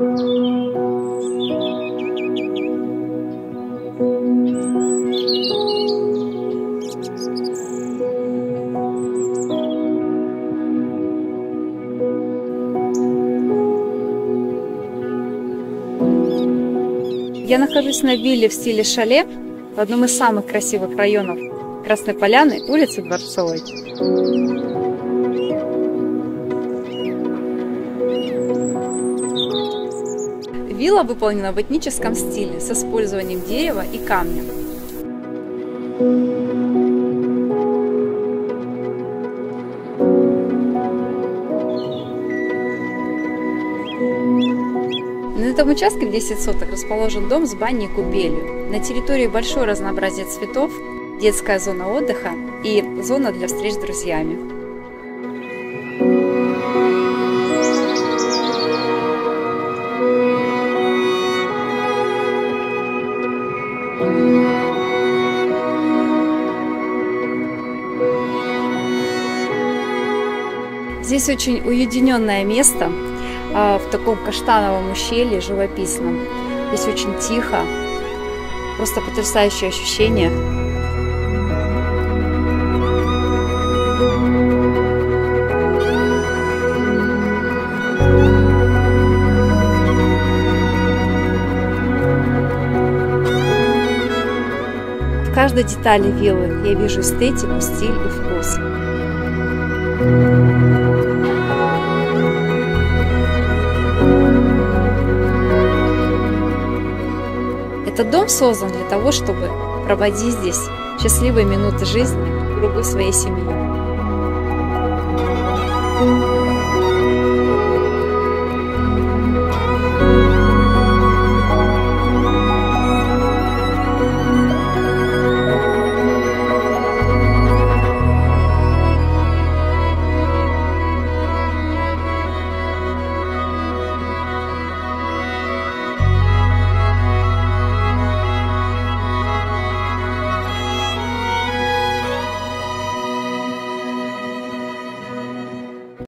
Я нахожусь на вилле в стиле шале в одном из самых красивых районов Красной Поляны, улице Дворцовой. Вилла выполнена в этническом стиле с использованием дерева и камня. На этом участке в 10 соток расположен дом с баней и купелью. На территории большое разнообразие цветов, детская зона отдыха и зона для встреч с друзьями. Здесь очень уединенное место, в таком каштановом ущелье живописном. Здесь очень тихо, просто потрясающее ощущение. В каждой детали виллы я вижу эстетику, стиль и вкус. Этот дом создан для того, чтобы проводить здесь счастливые минуты жизни в кругу своей семьи.